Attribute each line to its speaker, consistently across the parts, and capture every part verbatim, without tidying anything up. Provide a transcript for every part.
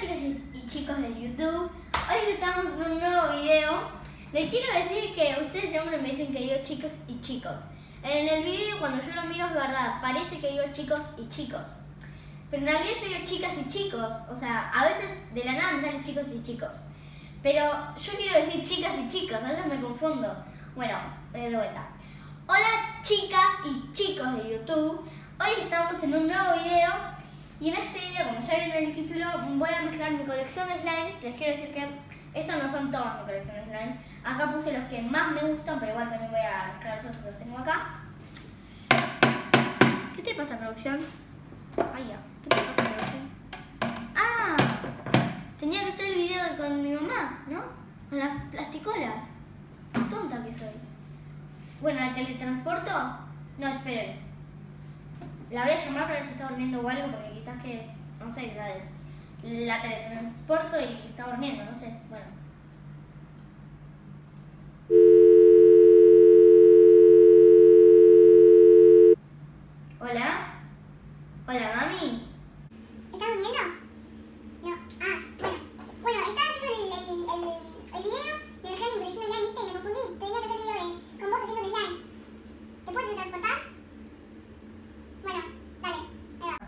Speaker 1: chicas y chicos de YouTube, hoy estamos en un nuevo video. Les quiero decir que ustedes siempre me dicen que digo chicos y chicos. En el video cuando yo lo miro es verdad, parece que digo chicos y chicos. Pero en realidad yo digo chicas y chicos, o sea, a veces de la nada me salen chicos y chicos. Pero yo quiero decir chicas y chicos, a veces me confundo. Bueno, de vuelta. Hola chicas y chicos de YouTube, hoy estamos en un nuevo video. Y en este video, como ya vieron en el título, voy a mezclar mi colección de slimes. Les quiero decir que estos no son todas mi colección de slimes. Acá puse los que más me gustan, pero igual también voy a mezclar los otros que los tengo acá. ¿Qué te pasa, producción? Ay, ya. ¿Qué te pasa, producción? Ah, tenía que hacer el video con mi mamá, ¿no? Con las plasticolas. Qué tonta que soy. Bueno, ¿la teletransporto? No, esperen. La voy a llamar para ver si está durmiendo o algo, porque quizás que, no sé, la, de, la teletransporto y está durmiendo, no sé, bueno. ¿Hola? ¿Hola, mami?
Speaker 2: ¿Estás durmiendo? No. Ah, bueno. Bueno, estaba haciendo el, el, el, el video de mezclar mi colección de slime, ¿viste? Y me confundí. Tenía que hacer el video de con vos haciendo el slime. ¿Te puedes teletransportar? Bueno, dale. Ahí va.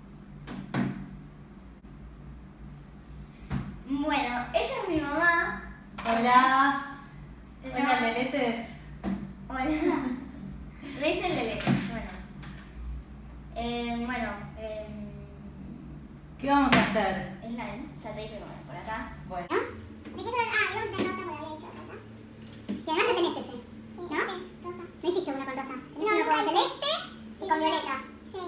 Speaker 1: Bueno, ella es mi mamá.
Speaker 3: Hola.
Speaker 1: Ella-
Speaker 3: Hola, Leletes.
Speaker 1: Hola. Me dicen Lele. Bueno. Eh, bueno, eh,
Speaker 3: ¿Qué vamos a hacer?
Speaker 1: slime, ya te dije que por acá.
Speaker 3: Bueno.
Speaker 2: ¿De qué color? Ah, íbamos a hacer rosa, porque había dicho rosa. Y además no tenés ese, ¿no? Sí, rosa. No hiciste una con rosa. Tenés
Speaker 1: No,
Speaker 2: uno con
Speaker 1: no,
Speaker 2: celeste y con violeta. Sí.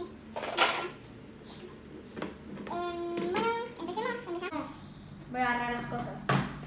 Speaker 2: Eh, bueno, empecemos. Empezamos.
Speaker 1: Voy a agarrar las cosas.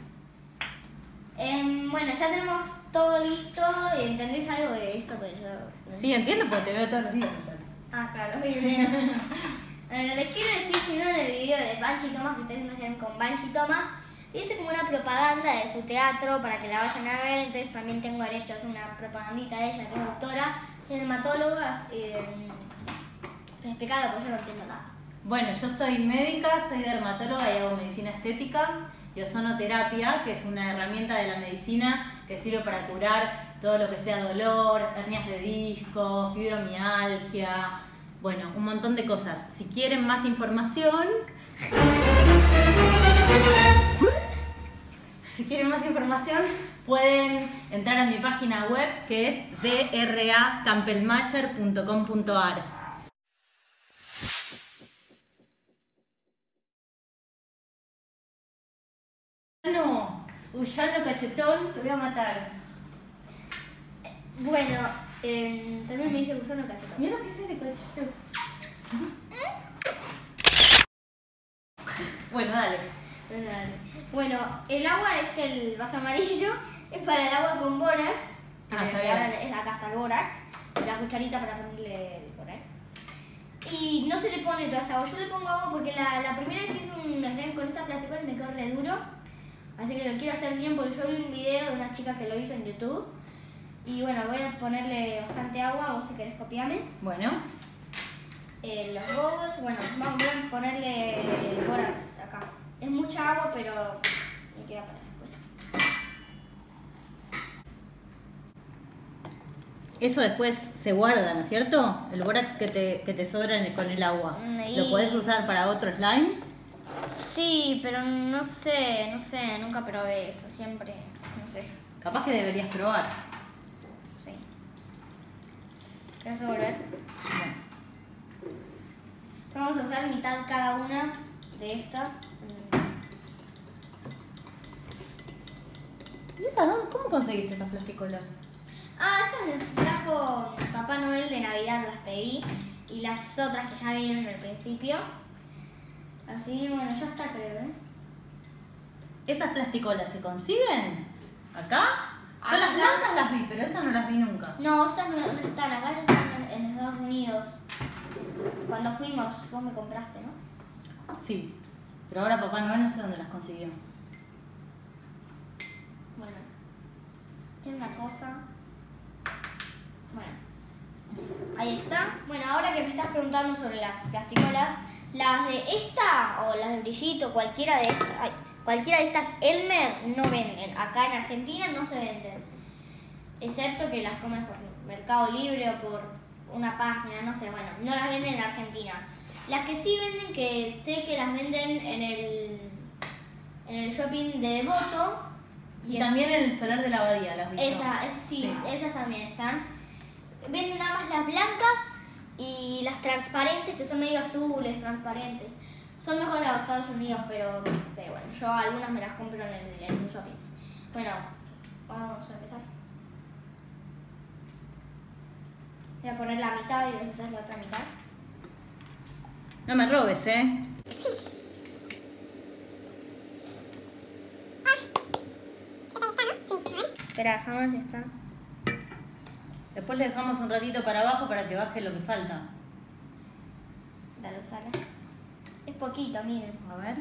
Speaker 1: Em, bueno, ya tenemos todo listo. ¿Entendés algo de esto? Pero yo...
Speaker 3: Sí, entiendo porque te veo todos los días hacer.
Speaker 1: Ah, claro, muy bien. Bueno, les quiero decir, si no, en el video de Banshee Thomas, que ustedes no saben con Banshee Thomas, hice como una propaganda de su teatro para que la vayan a ver. Entonces también tengo derecho a hacer una propagandita de ella, que es doctora, es dermatóloga. Eh, explicado porque yo no entiendo nada.
Speaker 3: Bueno, yo soy médica, soy dermatóloga y hago medicina estética y ozonoterapia, que es una herramienta de la medicina que sirve para curar todo lo que sea dolor, hernias de disco, fibromialgia, bueno, un montón de cosas. Si quieren más información, si quieren más información, pueden entrar a mi página web que es d r a campelmacher punto com punto a r. No, Uyano cachetón, te voy a matar.
Speaker 1: Bueno, eh, también me dice gusano cachetón.
Speaker 3: Mira lo que es ese cachetón. Bueno, dale.
Speaker 1: Bueno, el agua es que el vaso amarillo es para el agua con bórax.
Speaker 3: Ah, está
Speaker 1: que
Speaker 3: bien.
Speaker 1: ahora es- acá está el bórax. La cucharita para ponerle el bórax. Y no se le pone toda esta agua. Yo le pongo agua porque la, la primera vez que hice un slime con esta plasticola me quedó re duro. Así que lo quiero hacer bien porque yo vi un video de una chica que lo hizo en YouTube. Y bueno, voy a ponerle bastante agua. Vos si querés copiarme.
Speaker 3: Bueno,
Speaker 1: Eh, los huevos, bueno, vamos a ponerle bórax acá. Es mucha agua, pero me queda para después.
Speaker 3: eso después se guarda, ¿no es cierto? El bórax que te, que te sobra en el- con el agua.
Speaker 1: Mm, y-
Speaker 3: ¿Lo podés usar para otro slime?
Speaker 1: Sí, pero no sé, no sé, nunca probé eso, siempre, no sé,
Speaker 3: Capaz que deberías probar.
Speaker 1: sí. ¿Querés revolver?
Speaker 3: Bueno.
Speaker 1: Vamos a usar mitad cada una de estas.
Speaker 3: ¿Y esas dónde- cómo conseguiste esas plasticolas?
Speaker 1: Ah, estas las trajo Papá Noel de Navidad, las pedí. Y las otras que ya vieron al principio. Así, bueno, ya está, creo, ¿eh?
Speaker 3: ¿Esas plasticolas se consiguen? ¿Acá? Yo las
Speaker 1: Acá.
Speaker 3: blancas las vi, pero esas no las vi nunca.
Speaker 1: No, estas no, no están, acá ya están en, en Estados Unidos. Cuando fuimos, vos me compraste, ¿no?
Speaker 3: Sí, pero ahora Papá Noel no sé dónde las consiguió.
Speaker 1: Bueno, tiene una cosa. Bueno, ahí está. Bueno, ahora que me estás preguntando sobre las plasticolas, Las de esta o las de Brillito, cualquiera de estas, ay, cualquiera de estas Elmer no venden. Acá en Argentina no se venden. Excepto que las compras por Mercado Libre o por una página, no sé, bueno, no las venden en Argentina. Las que sí venden, que sé que las venden en el, en el shopping de Devoto.
Speaker 3: Y también en el Solar de la Abadía, las vi yo.
Speaker 1: Esa, es, sí,
Speaker 3: Sí.
Speaker 1: esas también están. Venden nada más las blancas y las transparentes, que son medio azules, transparentes. Son mejores a los Estados Unidos, pero, pero bueno, yo algunas me las compro en, el, en los shoppings. Bueno, vamos a empezar. Voy a poner la mitad y después la otra mitad.
Speaker 3: No me robes, ¿eh?
Speaker 1: Espera, jamás está.
Speaker 3: Después le dejamos un ratito para abajo para que baje lo que falta.
Speaker 1: Dale, usala. Es poquito, miren.
Speaker 3: A ver.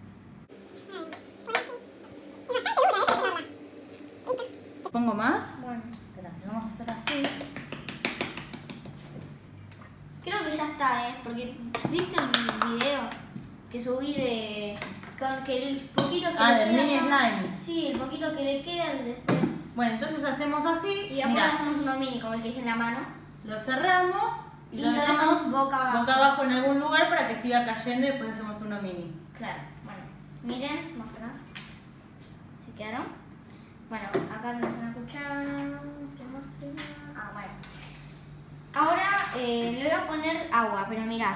Speaker 3: ¿Pongo más?
Speaker 1: Bueno,
Speaker 3: Espera, vamos a hacer así.
Speaker 1: creo que ya está, ¿eh? Porque viste el video que subí de... Con que el poquito que
Speaker 3: Ah,
Speaker 1: le
Speaker 3: del
Speaker 1: queda
Speaker 3: mini
Speaker 1: acá-
Speaker 3: slime.
Speaker 1: Sí, el poquito que le queda después.
Speaker 3: Bueno, entonces hacemos así.
Speaker 1: Y después
Speaker 3: Mirá,
Speaker 1: hacemos uno mini, como el que hice en la mano.
Speaker 3: lo cerramos y,
Speaker 1: Y
Speaker 3: lo
Speaker 1: lo
Speaker 3: dejamos
Speaker 1: dejamos boca abajo.
Speaker 3: boca abajo en algún lugar para que siga cayendo y después hacemos uno mini.
Speaker 1: Claro, bueno. Miren, mostrar. ¿Se quedaron? Bueno, acá tenemos una cuchara. ¿Qué más será? Ah, bueno. Ahora eh, le voy a poner agua, pero mirá.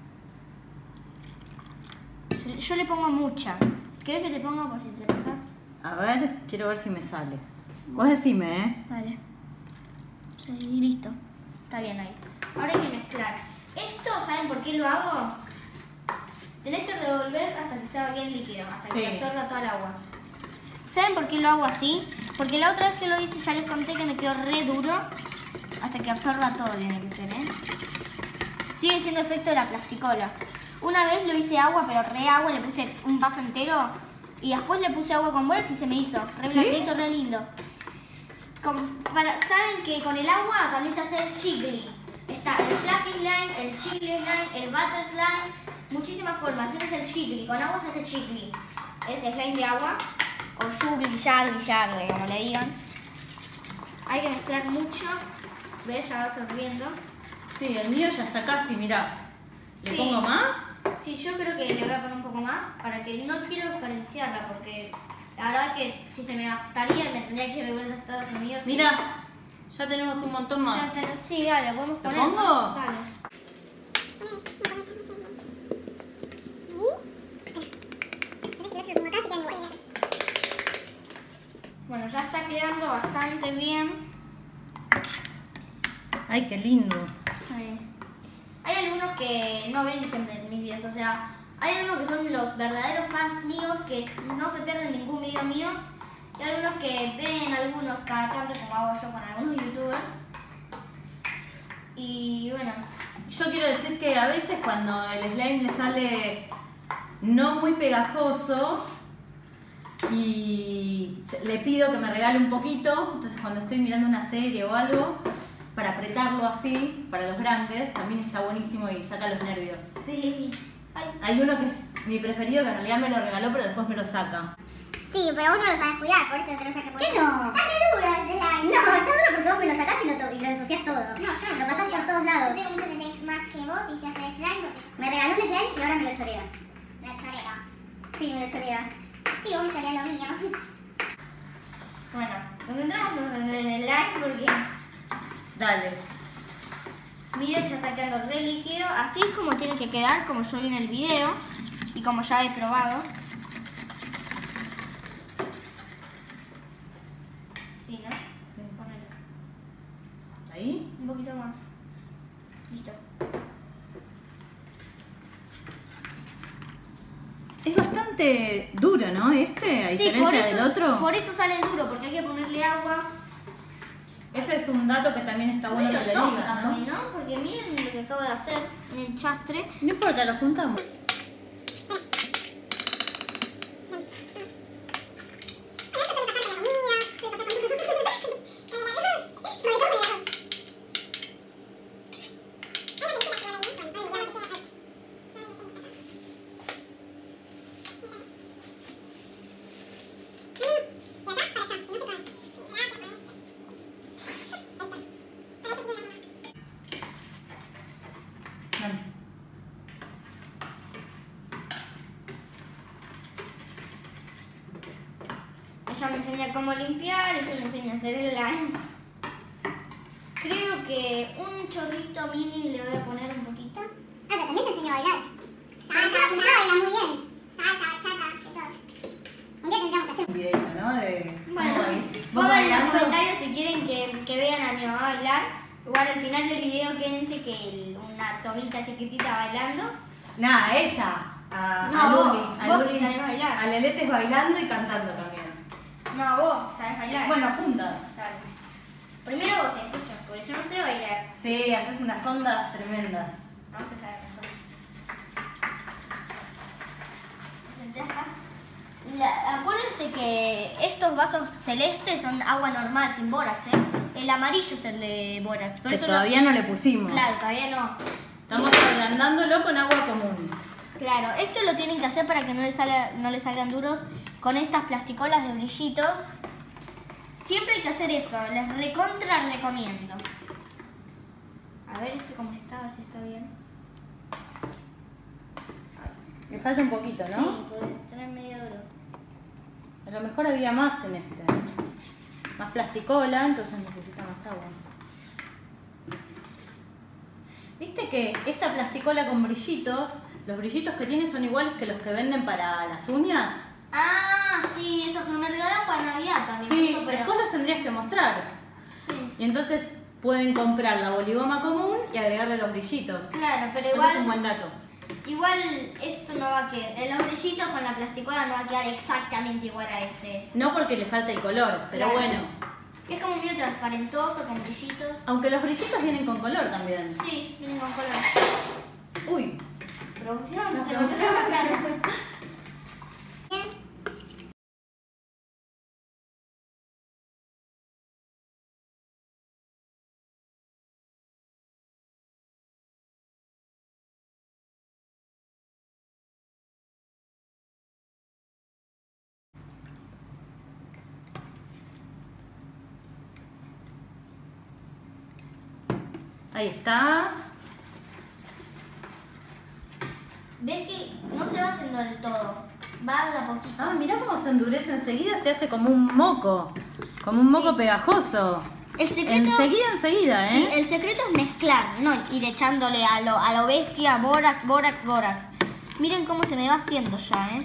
Speaker 1: Yo le pongo mucha. ¿Querés que te ponga por si te pasas?
Speaker 3: A ver, quiero ver si me sale. Vos decime, ¿eh?
Speaker 1: Vale. Sí, listo. Está bien ahí. Ahora hay que mezclar. Esto, ¿saben por qué lo hago? Tenés que revolver hasta que sea bien líquido, hasta que
Speaker 3: Sí.
Speaker 1: se absorba toda el agua. ¿Saben por qué lo hago así? Porque la otra vez que lo hice ya les conté que me quedó re duro. Hasta que absorba todo tiene que ser, ¿eh? Sigue siendo efecto de la plasticola. Una vez lo hice agua, pero re agua, le puse un vaso entero. Y después le puse agua con bolas y se me hizo. Re
Speaker 3: ¿Sí?
Speaker 1: blandito, re lindo. Con- para, Saben que con el agua también se hace el jiggly. Está el fluffy slime, el jiggly slime, el butter slime. Muchísimas formas. Ese es el jiggly. Con agua se hace jiggly. Es slime de agua. O juggly, jagly, jagly, como le digan. Hay que mezclar mucho. ¿Ves? Ya va absorbiendo.
Speaker 3: Sí, el mío ya está casi, mirá. ¿Le
Speaker 1: Sí.
Speaker 3: pongo más?
Speaker 1: Sí, yo creo que le voy a poner un poco más para que no quiero desperdiciarla porque la verdad que si se me gastaría me tendría que ir de vuelta a Estados Unidos.
Speaker 3: Mira, ya tenemos un montón más.
Speaker 1: Ya ten- sí, dale, podemos
Speaker 3: ¿Lo
Speaker 1: poner.
Speaker 3: pongo?
Speaker 1: Dale. Bueno, ya está quedando bastante bien.
Speaker 3: Ay, qué lindo.
Speaker 1: Ahí. Hay algunos que no ven siempre mis videos, o sea, hay algunos que son los verdaderos fans míos que no se pierden ningún video mío. Y algunos que ven algunos cada tanto, como hago yo con algunos youtubers. Y bueno,
Speaker 3: Yo quiero decir que a veces cuando el slime le sale no muy pegajoso y se- le pido que me regale un poquito, entonces cuando estoy mirando una serie o algo, para apretarlo así, para los grandes, también está buenísimo y saca los nervios.
Speaker 1: sí. Ay,
Speaker 3: Hay uno que es mi preferido, que en realidad me lo regaló, pero después me lo saca.
Speaker 2: Sí, pero vos no lo sabes cuidar, por eso te lo saca por
Speaker 4: ¿Qué no?
Speaker 2: Está re duro ese slime.
Speaker 4: No, está duro porque vos me lo sacás y lo, to- y lo ensuciás todo.
Speaker 2: No, yo no
Speaker 4: Lo pasás por todos
Speaker 2: Yo
Speaker 4: lados.
Speaker 2: tengo muchos slimes más que vos y sé hacer slime porque
Speaker 4: Me regaló un slime y ahora me lo chorea.
Speaker 2: la chorea.
Speaker 4: Sí, me lo chorea.
Speaker 2: Sí, vos me choreás lo mío.
Speaker 1: bueno, concentramos en el slime porque
Speaker 3: Dale.
Speaker 1: miren, ya está quedando re líquido. Así es como tiene que quedar, como yo vi en el video y como ya he probado. Sí, ¿no?
Speaker 3: Sí.
Speaker 1: Ponelo.
Speaker 3: Ahí.
Speaker 1: Un poquito más. Listo.
Speaker 3: Es bastante duro, ¿no? Este, a
Speaker 1: Sí,
Speaker 3: diferencia
Speaker 1: por eso,
Speaker 3: del otro.
Speaker 1: por eso sale duro, porque hay que ponerle agua.
Speaker 3: Ese es un dato que también está bueno
Speaker 1: Medio
Speaker 3: que le
Speaker 1: tonta
Speaker 3: digas, ¿no?
Speaker 1: soy, ¿no? Porque miren lo que acabo de hacer en el chastre.
Speaker 3: No importa, lo juntamos.
Speaker 1: ella me enseña cómo limpiar y yo le enseño a hacer el slime. Creo que un chorrito mini le voy a poner un poquito.
Speaker 2: Ah, pero también te enseño a bailar. Salsa, salsa, baila muy bien. Salsa, bachata, de todo. Un día tendríamos que hacer
Speaker 3: Un videito, ¿no? De
Speaker 1: Bueno,
Speaker 3: cómo bail- vos
Speaker 1: pongan en los
Speaker 3: bailando.
Speaker 1: comentarios si quieren que, que vean a mi mamá bailar. Igual al final del video quédense que el- una tomita chiquitita bailando.
Speaker 3: Nada, ella. A,
Speaker 1: No,
Speaker 3: a
Speaker 1: vos,
Speaker 3: Luli. A
Speaker 1: vos que
Speaker 3: Luli.
Speaker 1: sabés bailar.
Speaker 3: A Leletes bailando y cantando también.
Speaker 1: No, vos, ¿sabes bailar?
Speaker 3: Bueno, juntas.
Speaker 1: Dale. Primero vos, después yo, porque yo no sé bailar.
Speaker 3: Sí, haces unas ondas tremendas.
Speaker 1: Vamos a saber mejor. Ya está. La- acuérdense que estos vasos celestes son agua normal, sin bórax, ¿eh? El amarillo es el de bórax. Por
Speaker 3: Que
Speaker 1: eso
Speaker 3: todavía no le pusimos.
Speaker 1: no, claro, todavía no.
Speaker 3: Estamos ablandándolo con agua común.
Speaker 1: Claro, esto lo tienen que hacer para que no les, salga, no les salgan duros con estas plasticolas de brillitos. Siempre hay que hacer eso, les recontra recomiendo. A ver este cómo está, a ver si está bien.
Speaker 3: Le falta un poquito, ¿no?
Speaker 1: Sí, puede estar medio duro.
Speaker 3: A lo mejor había más en este. Más plasticola, entonces necesita más agua. ¿Viste que esta plasticola con brillitos, los brillitos que tiene son iguales que los que venden para las uñas?
Speaker 1: Ah, sí, esos que me regalaron para Navidad también.
Speaker 3: Sí,
Speaker 1: justo, pero...
Speaker 3: después los tendrías que mostrar.
Speaker 1: Sí.
Speaker 3: Y entonces pueden comprar la boligoma común y agregarle los brillitos.
Speaker 1: Claro, pero
Speaker 3: Eso
Speaker 1: igual,
Speaker 3: es un buen dato.
Speaker 1: igual esto no va a quedar, en los brillitos con la plasticola no va a quedar exactamente igual a este.
Speaker 3: No porque le falta el color, pero
Speaker 1: Claro.
Speaker 3: bueno.
Speaker 1: Es como medio transparentoso, con brillitos.
Speaker 3: Aunque los brillitos vienen con color también.
Speaker 1: Sí, vienen con color.
Speaker 3: Uy,
Speaker 1: Producción,
Speaker 3: La
Speaker 1: se lo
Speaker 3: producción.
Speaker 1: pusieron claro.
Speaker 3: ahí está.
Speaker 1: ¿Ves que no se va haciendo del todo? Va de a poquito.
Speaker 3: Ah, mirá cómo se endurece enseguida, se hace como un moco. Como un moco
Speaker 1: Sí.
Speaker 3: pegajoso.
Speaker 1: El secreto,
Speaker 3: Enseguida, enseguida,
Speaker 1: sí,
Speaker 3: ¿eh?
Speaker 1: el secreto es mezclar, no ir echándole a lo, a lo bestia, bórax, bórax, bórax. Miren cómo se me va haciendo ya, ¿eh?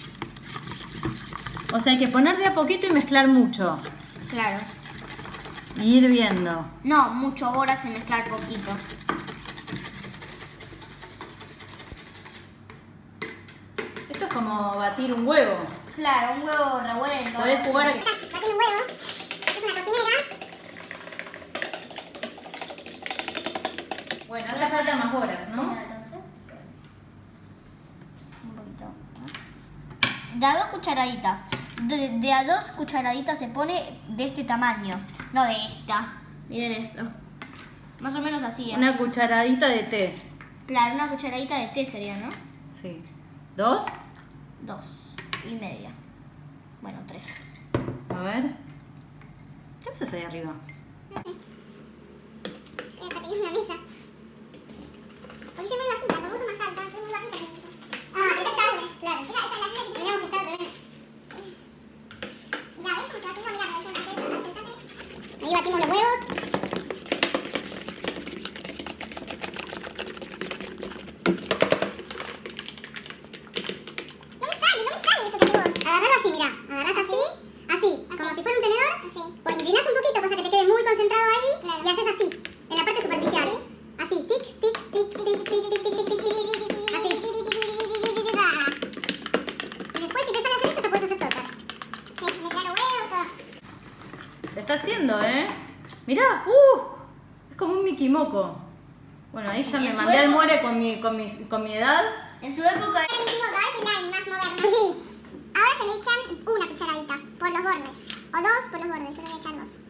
Speaker 3: O sea, hay que poner de a poquito y mezclar mucho.
Speaker 1: Claro.
Speaker 3: Y ir viendo.
Speaker 1: No, mucho bórax y mezclar poquito.
Speaker 3: Esto es como batir un huevo.
Speaker 1: Claro, un huevo revuelto.
Speaker 3: Podés jugar a que...
Speaker 2: Batir un huevo. Esta es una cocinera.
Speaker 3: Bueno, hace falta más bórax, ¿no?
Speaker 1: Un poquito más. De a dos cucharaditas. De, de a dos cucharaditas se pone de este tamaño. No de esta. Miren esto. Más o menos así. ¿eh?
Speaker 3: Una cucharadita de té.
Speaker 1: Claro, una cucharadita de té sería, ¿no?
Speaker 3: Sí. ¿Dos?
Speaker 1: Dos y media. Bueno, tres.
Speaker 3: A ver. ¿Qué haces ahí arriba?
Speaker 2: Eh, para tener una mesa. Porque soy muy bajita, como uso más alta, soy muy bajita. Ah, esta está doble, claro. Esa, esa es la silla que tendríamos que estar al revés. Sí. Mirá, ¿ves cómo se va haciendo? Mirá, acércate, acércate. Ahí batimos los huevos. No me sale, no me sale eso que vos. Agarralo así, mirá. Agarrás así, así, como si fuera un tenedor. Así. Pues inclinás un poquito, cosa que te quede muy concentrado ahí. Y haces así, en la parte superficial. Así, tic, tic, tic, tic, tic, tic, tic, tic, tic, tic, tic, así. Y después, si te sale hacer esto, ya puedes hacer tortas. Sí, mezclar los huevos, todo.
Speaker 3: Se está haciendo, ¿eh? Mirá, ¡uh! Es como un Mickey Moco. Bueno, ahí ya
Speaker 1: ¿Y
Speaker 3: me
Speaker 1: en su
Speaker 3: mandé al
Speaker 1: época?
Speaker 3: muere con mi, con mi, con mi edad.
Speaker 1: En su época.
Speaker 2: Ahora me equivoco, ahora es slime más moderno. Sí. Ahora se le echan una cucharadita por los bordes. O dos por los bordes, yo le voy a echar dos.